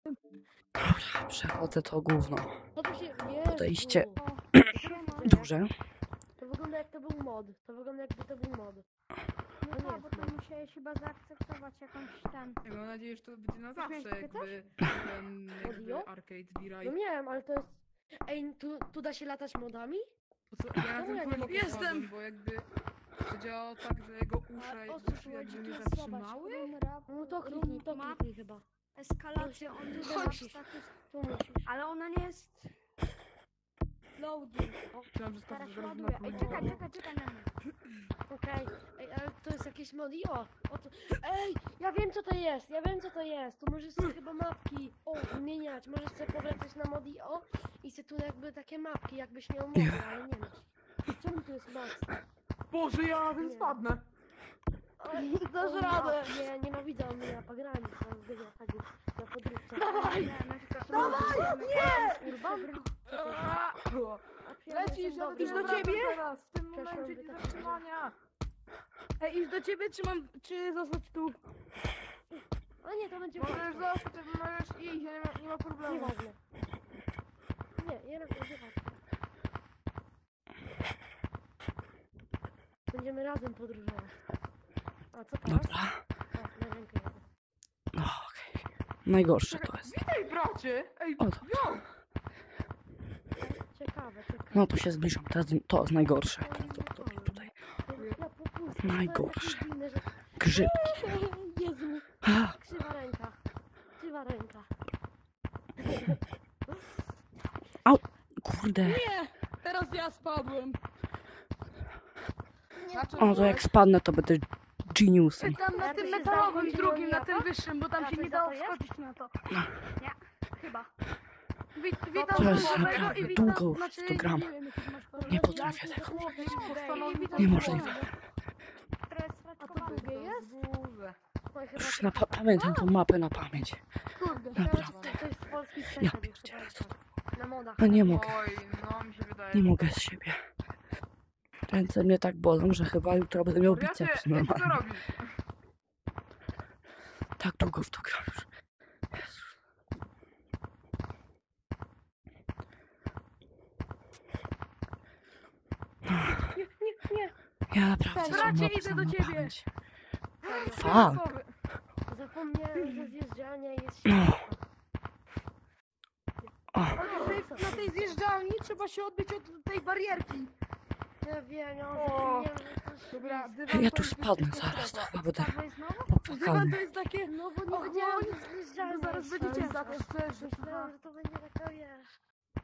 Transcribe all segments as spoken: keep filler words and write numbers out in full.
Dobra, przechodzę to gówno. No to się... Podejście. Jezu. Duże. To wygląda jak to był mod. To wygląda jakby to był mod. No nie tak, jest bo to mod. musiałeś chyba zaakceptować jakąś ten... Ja mam nadzieję, że to będzie na zawsze miałeś takie jakby ten jakby Audio? arcade V-Ride. No miałem, ale to jest... Ej, tu, tu da się latać modami? Po co- Ja na Czemu tym ja nie końcu mogę? jestem, bo jakby to działa tak, że jego uszy o co jakby, chodzi? jakby mnie Tu zatrzymały. No to kliknij, to Map, kliknij chyba. eskalację, on Tu tu musisz. status... Tu musisz. Ale ona nie jest... Loading. O, Chciałam, że to teraz wygląda ładuje. na Ej, próbę. czekaj, czekaj, czekaj na mnie. Okej. Ej, ale to jest jakieś modi? O, o to... Ej, ja wiem co to jest, ja wiem co to jest. Tu możesz sobie chyba mapki o, zmieniać. Możesz sobie powracać na modi o i sobie tu jakby takie mapki, jakbyś miał mody, ale nie masz. Czemu tu jest max? Boże, ja na tym Nie. spadnę! Oj, dasz o, radę. Nie, ja nienawidzę mnie pogranic na zbyt tak na podróbce. Dawaj! Dawaj! Nie! Urban? Lecisz, ja Dobry, lecisz do dobra, ciebie! dobra. Teraz, w tym Przeszłam momencie by nie tak zatrzymania! Ej, iść do ciebie, czy mam... czy zostać tu? A nie, to będzie Możesz łatwe. zostać, możesz iść, nie ma, nie ma problemu. Nieważne. Nie, jednak będzie łatwe. Będziemy razem podróżować. A co teraz? Dobra. O, na rękę jadę. No okej. Najgorsze to jest. Witaj, bracie! Ej, O, to. jo! Ciekawe, ciekawe. No tu się zbliżam. Teraz to jest najgorsze. Prawdopodobnie tutaj. Ja popusty. Najgorsze. To jest inne, że... Grzybki. Jezu, A, krzywa ręka. Krzywa ręka. kurde. Nie! Teraz ja spadłem. Znaczy, O, to jak spadnę, to będę geniusem. Tam na Ja tym to się metalowym zdaje, drugim, na że tym wyższym, bo tam A, się to nie za dało to jest? wchodzić na to. No. Nie, chyba. Wit, witam To jest znajomego naprawdę i witam... długo znaczy, w to gram. nie wiem, jaki masz kolor. Nie potrafię Ja tego. postanowiłem, Niemożliwe. Która jest A to sraczkowana. drugie jest? Burzę. Oj, chyba Już na pa pamiętam tą mapę na pamięć. Kurde. Naprawdę. To jest z polskich Ja sesji, pierdzielę, co to? na modach. No nie mogę. Oj, no mi się wydaje. Nie że- mogę z siebie. Ręce mnie tak bolą, że chyba jutro będę miał Ja cię, biceps jak ty to normalnie. robisz? Tak długo w to gram już. Jezu. Nie, nie, nie. Ja naprawdę tą Bracie, mapę idę znam do na ciebie. pamięć. Serio. Fuck. Zapomniałem, że zjeżdżania jest No. ścieżka. O, Na tej, na tej zjeżdżalni trzeba się odbić od tej barierki. Ja wiem, ja O. zapomniałem, że to jest... Dobra, dywan ja to tu jest spadnę bezpieczna zaraz, to strefa. chyba będę Spadłeś znowu? Dywan popłakany. to jest takie... No bo nie Och, wiedziałem, no, że zjeżdżania zaraz jest będzie ścieżka. ciężko. Myślałem, że to będzie taka, wiesz...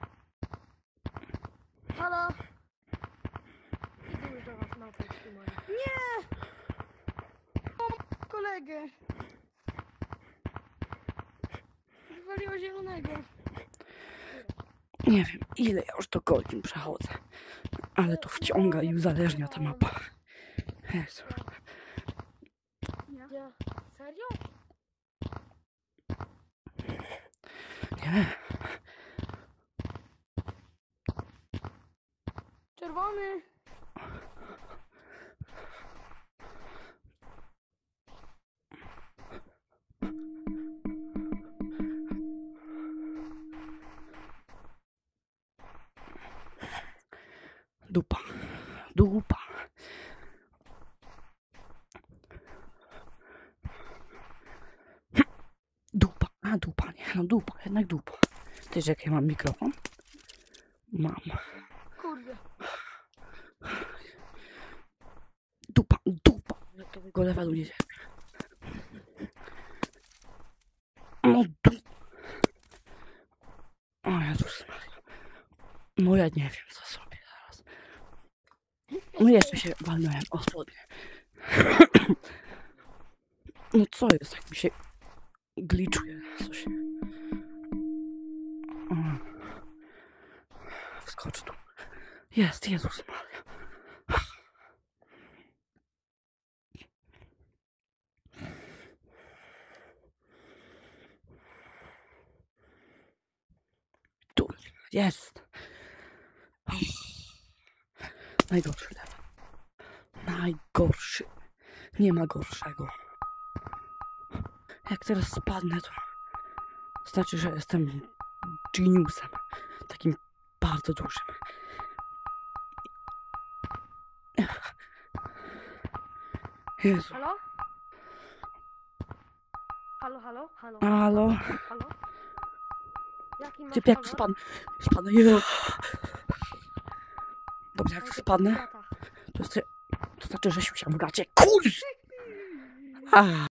Halo? Idę już do was małpę trzymać. Nie! Mam kolegę. Wywaliło zielonego. Nie wiem, ile ja już do godzin przechodzę. Ale to wciąga i uzależnia ta mapa. Jezu. Ja... Serio? Nie. Czerwony. Dupa. Dupa. Dupa. A, dupa, nie. No dupa, jednak dupa. Tyż jak ja mam mikrofon? Mam. Kurde. Dupa, dupa. Do tego levelu nie cierpię. No dupa. O Jezus Maria. No ja nie wiem co sobie zaraz. No jeszcze się walnąłem o spodnie. No co jest, tak mi się gliczuje coś. O. Wskocz tu. Jest, Jezus Maria. Tu, jest. Najgorszy level. Najgorszy. Nie ma gorszego. Jak teraz spadnę, to Znaczy, że jestem geniusem. Takim bardzo dużym. Jezu. Halo? Halo, halo, halo. Halo? Halo? Jaki masz Typ jak kolor? spadnę. Spadnę. Jezu. Dobrze, jak Jaki spadnę, tata? to, znaczy- to znaczy, że siusiam w gacie. Kurz! Ah.